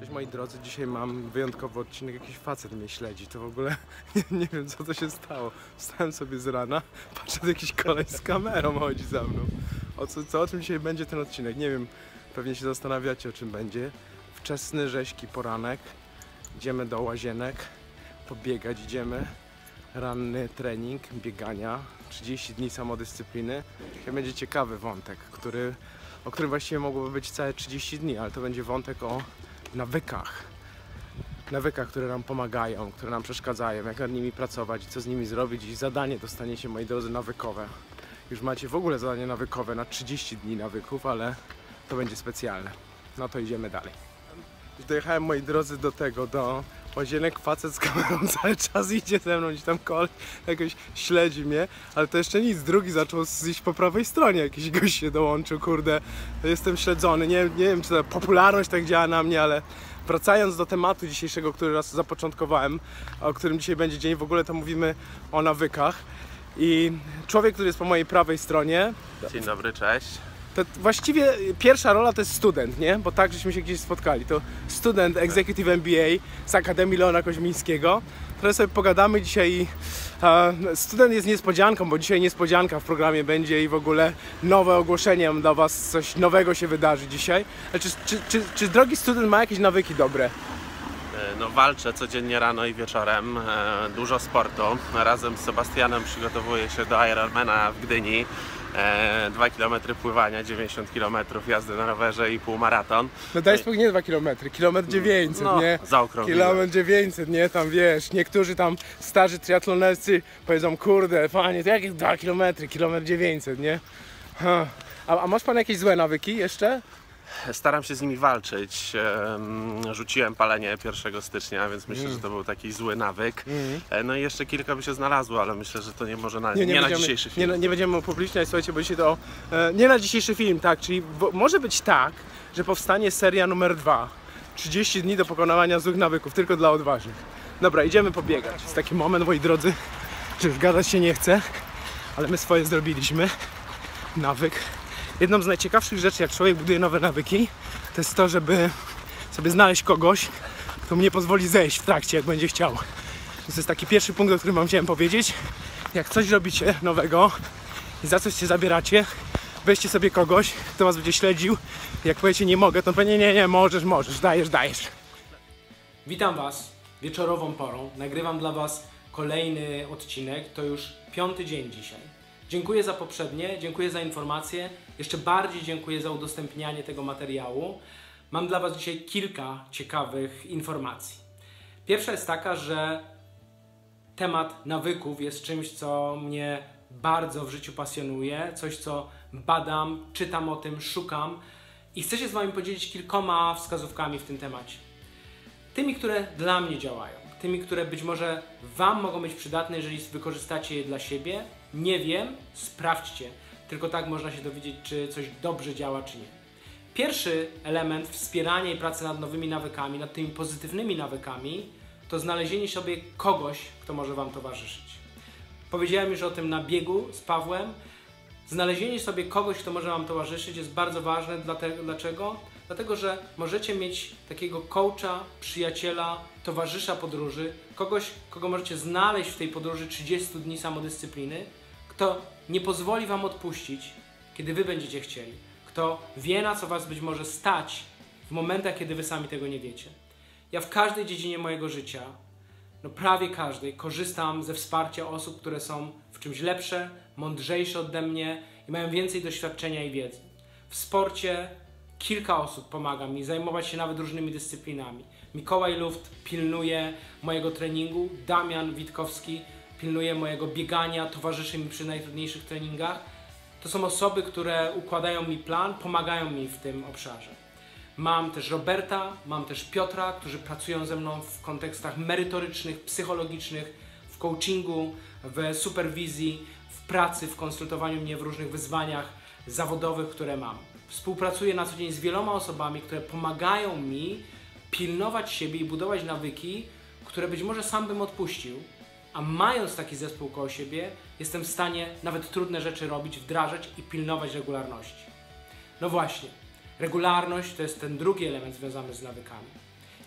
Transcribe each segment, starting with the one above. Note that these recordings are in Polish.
Cześć moi drodzy, dzisiaj mam wyjątkowy odcinek, jakiś facet mnie śledzi, to w ogóle nie wiem co to się stało. Wstałem sobie z rana, patrzę, jakiś koleś z kamerą chodzi za mną. O czym dzisiaj będzie ten odcinek? Nie wiem, pewnie się zastanawiacie o czym będzie. Wczesny, rzeźki poranek, idziemy do Łazienek, pobiegać idziemy. Ranny trening, biegania, 30 dni samodyscypliny. To będzie ciekawy wątek, o którym właściwie mogłoby być całe 30 dni, ale to będzie wątek o nawykach. Nawykach, które nam pomagają, które nam przeszkadzają, jak nad nimi pracować i co z nimi zrobić. I zadanie dostaniecie, moi drodzy, nawykowe. Już macie w ogóle zadanie nawykowe na 30 dni nawyków, ale to będzie specjalne. No to idziemy dalej. Już dojechałem, moi drodzy, do Łazienek, facet z kamerą cały czas idzie ze mną, gdzieś tam koleś jakoś śledzi mnie, ale to jeszcze nic, drugi zaczął iść po prawej stronie, jakiś gość się dołączył, kurde, jestem śledzony, nie wiem czy ta popularność tak działa na mnie, ale wracając do tematu dzisiejszego, który raz zapoczątkowałem, o którym dzisiaj będzie dzień, w ogóle to mówimy o nawykach i człowiek, który jest po mojej prawej stronie. Dzień dobry, cześć. To właściwie pierwsza rola to jest student, nie? Bo tak żeśmy się gdzieś spotkali. To student Executive MBA z Akademii Leona Koźmińskiego. Trochę sobie pogadamy dzisiaj. Student jest niespodzianką, bo dzisiaj niespodzianka w programie będzie i w ogóle nowe ogłoszenie. Mam dla was, coś nowego się wydarzy dzisiaj. Ale czy drogi student ma jakieś nawyki dobre? No, walczę codziennie rano i wieczorem, dużo sportu. Razem z Sebastianem przygotowuję się do Ironmana w Gdyni. 2 km pływania, 90 km jazdy na rowerze i półmaraton. No daj spokój, nie 2 km, 1,9 km, nie? Zaokrągliłem. 1,9 km, nie? Tam wiesz, niektórzy tam starzy triatlonescy powiedzą, kurde, panie, to jakie 2 km, 1,9 km, nie? A masz pan jakieś złe nawyki jeszcze? Staram się z nimi walczyć. Rzuciłem palenie 1 stycznia, więc myślę, że to był taki zły nawyk. No i jeszcze kilka by się znalazło, ale myślę, że to nie może nie na dzisiejszy film. Nie będziemy upubliczniać, słuchajcie, bo dzisiaj to nie na dzisiejszy film, tak? Czyli może być tak, że powstanie seria numer 2. 30 dni do pokonania złych nawyków, tylko dla odważnych. Dobra, idziemy pobiegać. Jest taki moment, moi drodzy, że już gadać się nie chce, ale my swoje zrobiliśmy. Nawyk. Jedną z najciekawszych rzeczy, jak człowiek buduje nowe nawyki, to jest to, żeby sobie znaleźć kogoś, kto mu nie pozwoli zejść w trakcie, jak będzie chciał. Więc to jest taki pierwszy punkt, o którym wam chciałem powiedzieć. Jak coś robicie nowego i za coś się zabieracie, weźcie sobie kogoś, kto was będzie śledził. Jak powiecie nie mogę, to powie nie, możesz, dajesz. Witam was wieczorową porą. Nagrywam dla was kolejny odcinek, to już 5. dzień dzisiaj. Dziękuję za poprzednie, dziękuję za informacje, jeszcze bardziej dziękuję za udostępnianie tego materiału. Mam dla was dzisiaj kilka ciekawych informacji. Pierwsza jest taka, że temat nawyków jest czymś, co mnie bardzo w życiu pasjonuje, coś co badam, czytam o tym, szukam i chcę się z wami podzielić kilkoma wskazówkami w tym temacie. Tymi, które dla mnie działają, tymi, które być może wam mogą być przydatne, jeżeli wykorzystacie je dla siebie. Nie wiem, sprawdźcie. Tylko tak można się dowiedzieć, czy coś dobrze działa, czy nie. Pierwszy element wspierania i pracy nad nowymi nawykami, nad tymi pozytywnymi nawykami, to znalezienie sobie kogoś, kto może wam towarzyszyć. Powiedziałem już o tym na biegu z Pawłem. Znalezienie sobie kogoś, kto może wam towarzyszyć, jest bardzo ważne. Dlaczego? Dlatego, że możecie mieć takiego coacha, przyjaciela, towarzysza podróży, kogoś, kogo możecie znaleźć w tej podróży 30 dni samodyscypliny, kto nie pozwoli wam odpuścić, kiedy wy będziecie chcieli, kto wie, na co was być może stać w momentach, kiedy wy sami tego nie wiecie. Ja w każdej dziedzinie mojego życia, no prawie każdej, korzystam ze wsparcia osób, które są w czymś lepsze, mądrzejsze ode mnie i mają więcej doświadczenia i wiedzy. W sporcie kilka osób pomaga mi zajmować się nawet różnymi dyscyplinami. Mikołaj Luft pilnuje mojego treningu, Damian Witkowski pilnuje mojego biegania, towarzyszy mi przy najtrudniejszych treningach. To są osoby, które układają mi plan, pomagają mi w tym obszarze. Mam też Roberta, mam też Piotra, którzy pracują ze mną w kontekstach merytorycznych, psychologicznych, w coachingu, w superwizji, w pracy, w konsultowaniu mnie w różnych wyzwaniach zawodowych, które mam. Współpracuję na co dzień z wieloma osobami, które pomagają mi pilnować siebie i budować nawyki, które być może sam bym odpuścił, a mając taki zespół koło siebie, jestem w stanie nawet trudne rzeczy robić, wdrażać i pilnować regularności. No właśnie, regularność to jest ten drugi element związany z nawykami.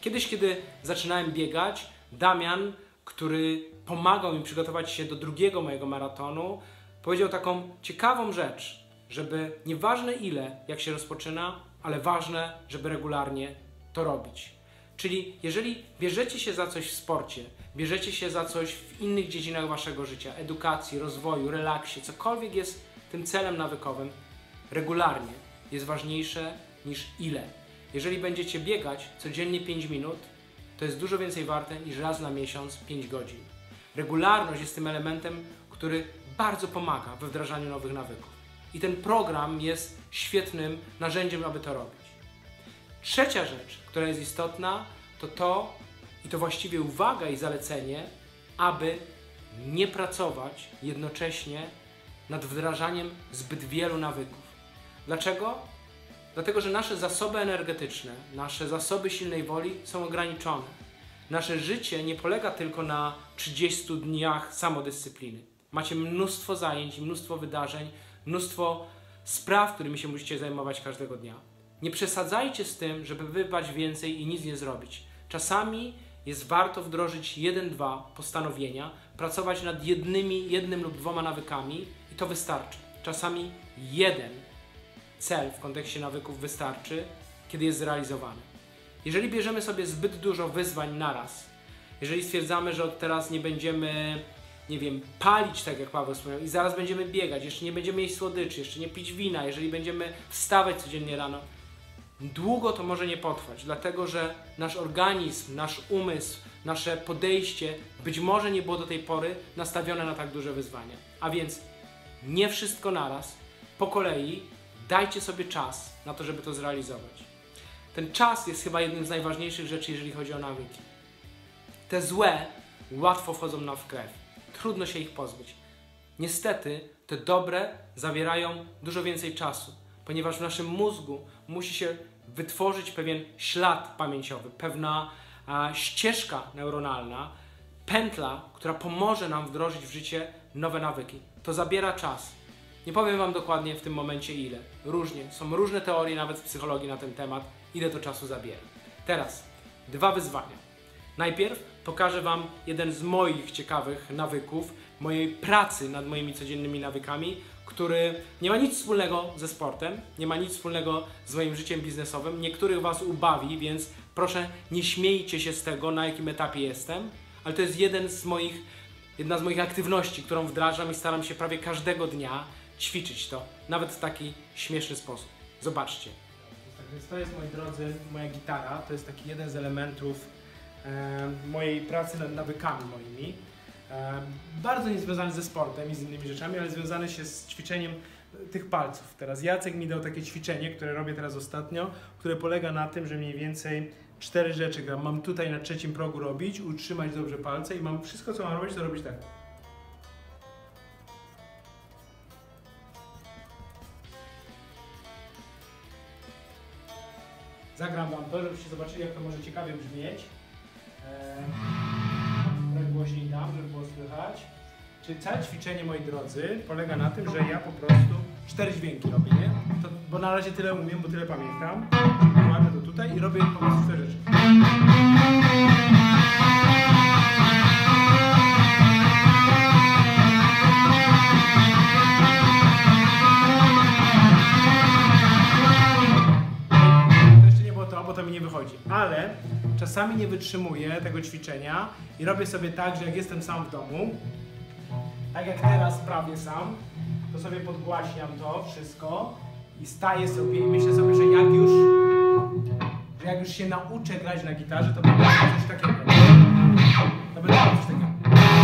Kiedyś, kiedy zaczynałem biegać, Damian, który pomagał mi przygotować się do drugiego mojego maratonu, powiedział taką ciekawą rzecz, żeby nieważne ile, jak się rozpoczyna, ale ważne, żeby regularnie to robić. Czyli jeżeli bierzecie się za coś w sporcie, bierzecie się za coś w innych dziedzinach waszego życia, edukacji, rozwoju, relaksie, cokolwiek jest tym celem nawykowym, regularnie jest ważniejsze niż ile. Jeżeli będziecie biegać codziennie 5 minut, to jest dużo więcej warte niż raz na miesiąc 5 godzin. Regularność jest tym elementem, który bardzo pomaga we wdrażaniu nowych nawyków. I ten program jest świetnym narzędziem, aby to robić. Trzecia rzecz, która jest istotna, i to właściwie uwaga i zalecenie, aby nie pracować jednocześnie nad wdrażaniem zbyt wielu nawyków. Dlaczego? Dlatego, że nasze zasoby energetyczne, nasze zasoby silnej woli są ograniczone. Nasze życie nie polega tylko na 30 dniach samodyscypliny. Macie mnóstwo zajęć, mnóstwo wydarzeń, mnóstwo spraw, którymi się musicie zajmować każdego dnia. Nie przesadzajcie z tym, żeby wybrać więcej i nic nie zrobić. Czasami jest warto wdrożyć 1-2 postanowienia, pracować nad jednym lub 2 nawykami i to wystarczy. Czasami jeden cel w kontekście nawyków wystarczy, kiedy jest zrealizowany. Jeżeli bierzemy sobie zbyt dużo wyzwań naraz, jeżeli stwierdzamy, że od teraz nie będziemy, nie wiem, palić, tak jak Paweł wspomniał, i zaraz będziemy biegać, jeszcze nie będziemy jeść słodyczy, jeszcze nie pić wina, jeżeli będziemy wstawać codziennie rano, długo to może nie potrwać, dlatego że nasz organizm, nasz umysł, nasze podejście być może nie było do tej pory nastawione na tak duże wyzwania. A więc nie wszystko naraz, po kolei dajcie sobie czas na to, żeby to zrealizować. Ten czas jest chyba jednym z najważniejszych rzeczy, jeżeli chodzi o nawyki. Te złe łatwo wchodzą nam w krew. Trudno się ich pozbyć. Niestety te dobre zabierają dużo więcej czasu, ponieważ w naszym mózgu musi się wytworzyć pewien ślad pamięciowy, pewna ścieżka neuronalna, pętla, która pomoże nam wdrożyć w życie nowe nawyki. To zabiera czas. Nie powiem wam dokładnie w tym momencie ile. Różnie. Są różne teorie nawet w psychologii na ten temat, ile to czasu zabiera. Teraz 2 wyzwania. Najpierw pokażę wam jeden z moich ciekawych nawyków, mojej pracy nad moimi codziennymi nawykami, który nie ma nic wspólnego ze sportem, nie ma nic wspólnego z moim życiem biznesowym. Niektórych was ubawi, więc proszę nie śmiejcie się z tego, na jakim etapie jestem, ale to jest jedna z moich aktywności, którą wdrażam i staram się prawie każdego dnia ćwiczyć to, nawet w taki śmieszny sposób. Zobaczcie. Tak więc to jest, moi drodzy, moja gitara. To jest taki jeden z elementów mojej pracy nad nawykami moimi. Bardzo nie związany ze sportem i z innymi rzeczami, ale związany się z ćwiczeniem tych palców. Teraz Jacek mi dał takie ćwiczenie, które robię teraz ostatnio, które polega na tym, że mniej więcej 4 rzeczy mam tutaj na 3. progu robić, utrzymać dobrze palce i mam wszystko, co mam robić, to robić tak. Zagram wam to, żebyście zobaczyli, jak to może ciekawie brzmieć. Głośniej dam, żeby było słychać. Czyli całe ćwiczenie, moi drodzy, polega na tym, że ja po prostu 4 dźwięki robię, nie? Bo na razie tyle umiem, bo tyle pamiętam. Kładę to tutaj i robię po prostu 4 rzeczy. Bo to mi nie wychodzi, ale czasami nie wytrzymuję tego ćwiczenia i robię sobie tak, że jak jestem sam w domu, tak jak teraz prawie sam, to sobie podgłaśniam to wszystko i staję sobie i myślę sobie, że jak już się nauczę grać na gitarze, to będzie coś takiego. To będzie coś takiego.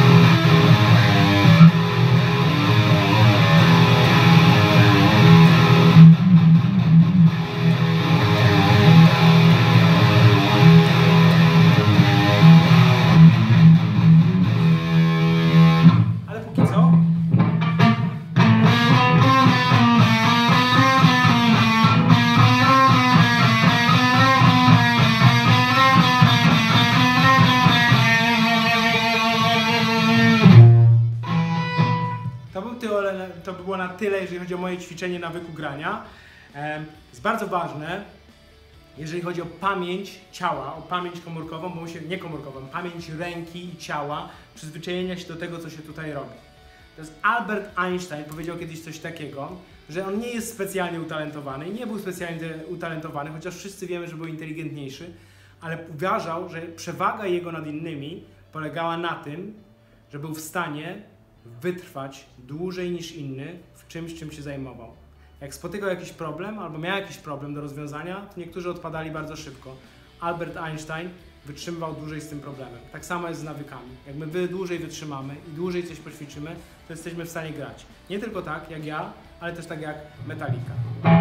To by było na tyle, jeżeli chodzi o moje ćwiczenie nawyku grania. Jest bardzo ważne, jeżeli chodzi o pamięć ciała, o pamięć komórkową, bo nie komórkową, pamięć ręki i ciała, przyzwyczajenia się do tego, co się tutaj robi. To jest Albert Einstein powiedział kiedyś coś takiego, że on nie jest specjalnie utalentowany i nie był specjalnie utalentowany, chociaż wszyscy wiemy, że był inteligentniejszy, ale uważał, że przewaga jego nad innymi polegała na tym, że był w stanie wytrwać dłużej niż inny w czymś, czym się zajmował. Jak spotykał jakiś problem albo miał jakiś problem do rozwiązania, to niektórzy odpadali bardzo szybko. Albert Einstein wytrzymywał dłużej z tym problemem. Tak samo jest z nawykami. Jak my dłużej wytrzymamy i dłużej coś poćwiczymy, to jesteśmy w stanie grać. Nie tylko tak jak ja, ale też tak jak Metallica.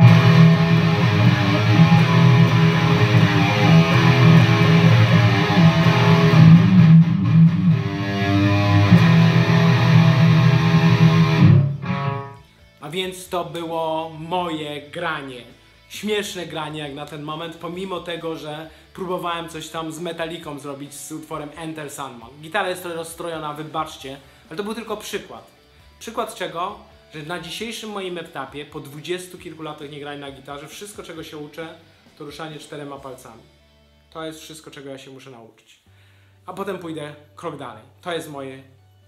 A więc to było moje granie. Śmieszne granie jak na ten moment, pomimo tego, że próbowałem coś tam z Metallicą zrobić z utworem Enter Sandman. Gitara jest trochę rozstrojona, wybaczcie, ale to był tylko przykład. Przykład czego? Że na dzisiejszym moim etapie, po 20 kilku latach nie grania na gitarze, wszystko czego się uczę, to ruszanie 4 palcami. To jest wszystko, czego ja się muszę nauczyć. A potem pójdę krok dalej. To jest moje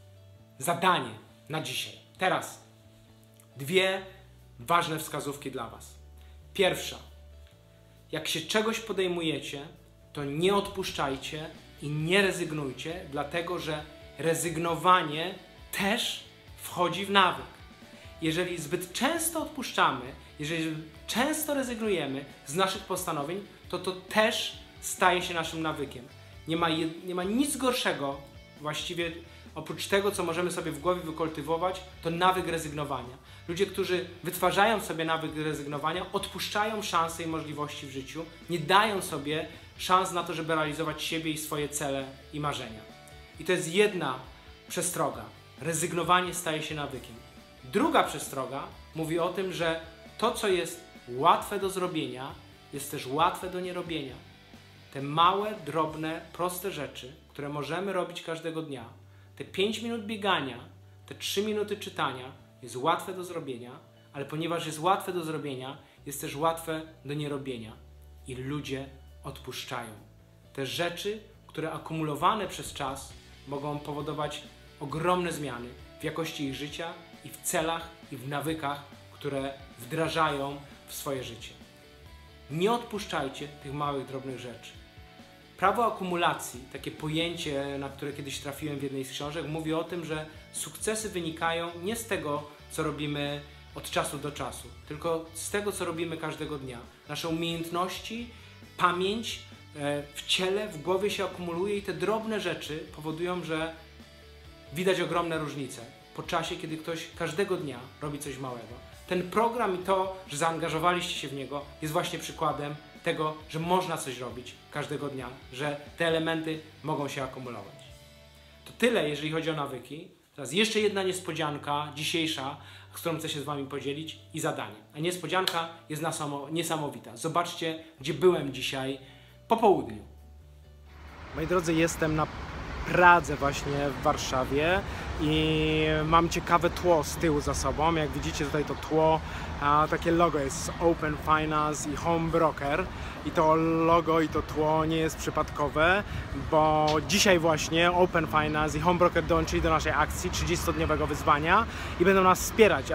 zadanie na dzisiaj. Teraz 2 ważne wskazówki dla Was. Pierwsza. Jak się czegoś podejmujecie, to nie odpuszczajcie i nie rezygnujcie, dlatego że rezygnowanie też wchodzi w nawyk. Jeżeli zbyt często odpuszczamy, jeżeli często rezygnujemy z naszych postanowień, to też staje się naszym nawykiem. Nie ma nic gorszego właściwie oprócz tego, co możemy sobie w głowie wykultywować, to nawyk rezygnowania. Ludzie, którzy wytwarzają sobie nawyk rezygnowania, odpuszczają szanse i możliwości w życiu, nie dają sobie szans na to, żeby realizować siebie i swoje cele i marzenia. I to jest jedna przestroga. Rezygnowanie staje się nawykiem. Druga przestroga mówi o tym, że to, co jest łatwe do zrobienia, jest też łatwe do nierobienia. Te małe, drobne, proste rzeczy, które możemy robić każdego dnia, te 5 minut biegania, te 3 minuty czytania jest łatwe do zrobienia, ale ponieważ jest łatwe do zrobienia, jest też łatwe do nierobienia. I ludzie odpuszczają. Te rzeczy, które akumulowane przez czas mogą powodować ogromne zmiany w jakości ich życia i w celach i w nawykach, które wdrażają w swoje życie. Nie odpuszczajcie tych małych, drobnych rzeczy. Prawo akumulacji, takie pojęcie, na które kiedyś trafiłem w jednej z książek, mówi o tym, że sukcesy wynikają nie z tego, co robimy od czasu do czasu, tylko z tego, co robimy każdego dnia. Nasze umiejętności, pamięć w ciele, w głowie się akumuluje i te drobne rzeczy powodują, że widać ogromne różnice po czasie, kiedy ktoś każdego dnia robi coś małego. Ten program i to, że zaangażowaliście się w niego, jest właśnie przykładem tego, że można coś robić każdego dnia, że te elementy mogą się akumulować. To tyle, jeżeli chodzi o nawyki. Teraz jeszcze jedna niespodzianka dzisiejsza, z którą chcę się z Wami podzielić i zadanie. A niespodzianka jest niesamowita. Zobaczcie, gdzie byłem dzisiaj po południu. Moi drodzy, jestem na Pradze właśnie w Warszawie i mam ciekawe tło z tyłu za sobą. Jak widzicie tutaj to tło, takie logo jest Open Finance i Home Broker i to logo i to tło nie jest przypadkowe, bo dzisiaj właśnie Open Finance i Home Broker dołączyli do naszej akcji 30-dniowego wyzwania i będą nas wspierać,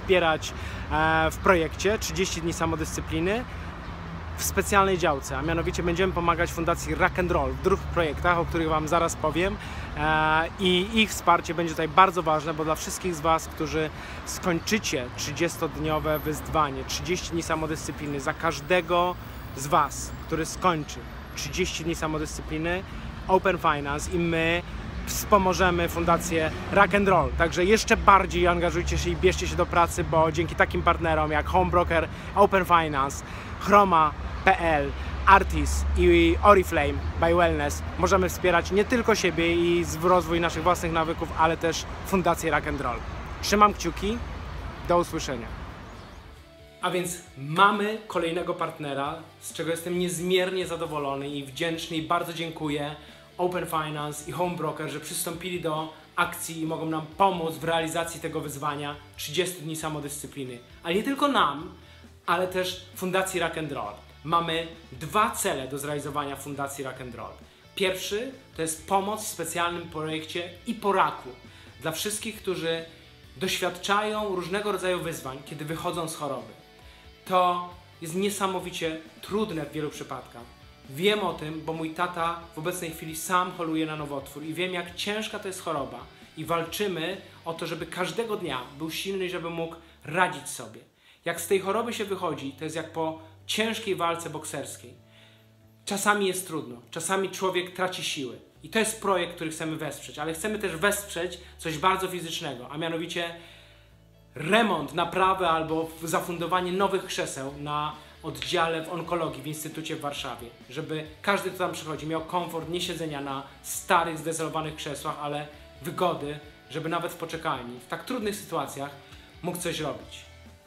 w projekcie 30 dni samodyscypliny w specjalnej działce, a mianowicie będziemy pomagać Fundacji Rock and Roll w 2 projektach, o których Wam zaraz powiem i ich wsparcie będzie tutaj bardzo ważne, bo dla wszystkich z Was, którzy skończycie 30-dniowe wyzwanie, 30 dni samodyscypliny, za każdego z Was, który skończy 30 dni samodyscypliny, Open Finance i my wspomożemy Fundację Rock and Roll. Także jeszcze bardziej angażujcie się i bierzcie się do pracy, bo dzięki takim partnerom jak Home Broker, Open Finance, Chroma.pl, Artis i Oriflame by Wellness możemy wspierać nie tylko siebie i rozwój naszych własnych nawyków, ale też Fundację Rock and Roll. Trzymam kciuki, do usłyszenia. A więc mamy kolejnego partnera, z czego jestem niezmiernie zadowolony i wdzięczny i bardzo dziękuję Open Finance i Home Broker, że przystąpili do akcji i mogą nam pomóc w realizacji tego wyzwania 30 dni samodyscypliny. Ale nie tylko nam, ale też Fundacji Rock and Roll. mamy 2 cele do zrealizowania Fundacji Rock and Roll. Pierwszy to jest pomoc w specjalnym projekcie i po raku dla wszystkich, którzy doświadczają różnego rodzaju wyzwań, kiedy wychodzą z choroby. To jest niesamowicie trudne w wielu przypadkach. Wiem o tym, bo mój tata w obecnej chwili sam choruje na nowotwór i wiem, jak ciężka to jest choroba i walczymy o to, żeby każdego dnia był silny i żeby mógł radzić sobie. Jak z tej choroby się wychodzi, to jest jak po ciężkiej walce bokserskiej. Czasami jest trudno, czasami człowiek traci siły. I to jest projekt, który chcemy wesprzeć, ale chcemy też wesprzeć coś bardzo fizycznego, a mianowicie remont, naprawę albo zafundowanie nowych krzeseł na oddziale w onkologii w Instytucie w Warszawie, żeby każdy, kto tam przychodzi, miał komfort nie siedzenia na starych, zdezolowanych krzesłach, ale wygody, żeby nawet w poczekalni, w tak trudnych sytuacjach mógł coś robić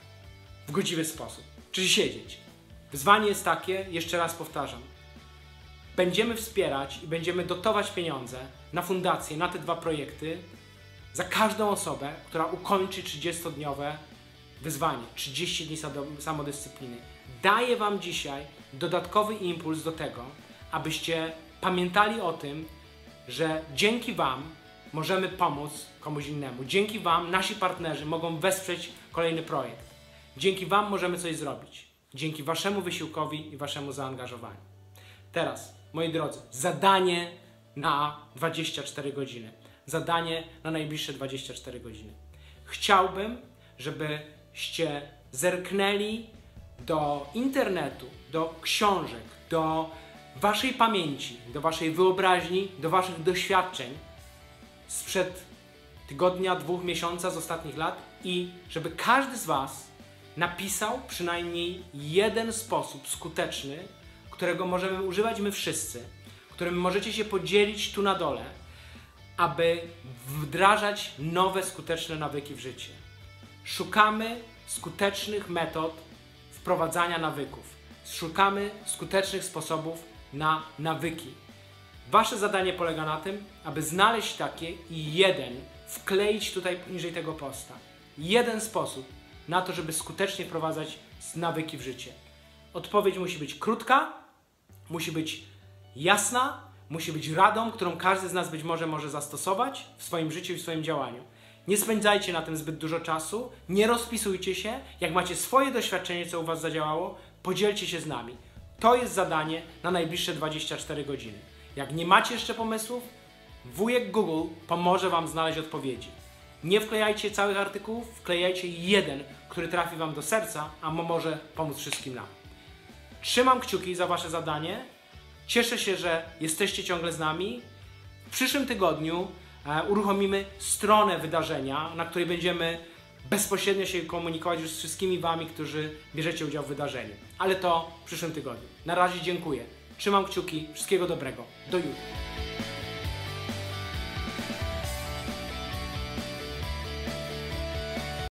w godziwy sposób, czyli siedzieć. Wyzwanie jest takie, jeszcze raz powtarzam, będziemy wspierać i będziemy dotować pieniądze na fundację, na te 2 projekty za każdą osobę, która ukończy 30-dniowe wyzwanie, 30 dni samodyscypliny. Daję Wam dzisiaj dodatkowy impuls do tego, abyście pamiętali o tym, że dzięki Wam możemy pomóc komuś innemu. Dzięki Wam nasi partnerzy mogą wesprzeć kolejny projekt. Dzięki Wam możemy coś zrobić. Dzięki Waszemu wysiłkowi i Waszemu zaangażowaniu. Teraz, moi drodzy, zadanie na 24 godziny. Zadanie na najbliższe 24 godziny. Chciałbym, żebyście zerknęli do internetu, do książek, do Waszej pamięci, do Waszej wyobraźni, do Waszych doświadczeń sprzed tygodnia, 2 miesiąca, z ostatnich lat i żeby każdy z Was napisał przynajmniej jeden sposób skuteczny, którego możemy używać my wszyscy, którym możecie się podzielić tu na dole, aby wdrażać nowe, skuteczne nawyki w życie. Szukamy skutecznych metod wprowadzania nawyków. Szukamy skutecznych sposobów na nawyki. Wasze zadanie polega na tym, aby znaleźć takie i jeden wkleić tutaj poniżej tego posta. Jeden sposób na to, żeby skutecznie wprowadzać nawyki w życie. Odpowiedź musi być krótka, musi być jasna, musi być radą, którą każdy z nas być może zastosować w swoim życiu i w swoim działaniu. Nie spędzajcie na tym zbyt dużo czasu, nie rozpisujcie się. Jak macie swoje doświadczenie, co u Was zadziałało, podzielcie się z nami. To jest zadanie na najbliższe 24 godziny. Jak nie macie jeszcze pomysłów, wujek Google pomoże Wam znaleźć odpowiedzi. Nie wklejajcie całych artykułów, wklejajcie jeden, który trafi Wam do serca, a może pomóc wszystkim nam. Trzymam kciuki za Wasze zadanie. Cieszę się, że jesteście ciągle z nami. W przyszłym tygodniu uruchomimy stronę wydarzenia, na której będziemy bezpośrednio się komunikować już z wszystkimi Wami, którzy bierzecie udział w wydarzeniu. Ale to w przyszłym tygodniu. Na razie dziękuję. Trzymam kciuki. Wszystkiego dobrego. Do jutra.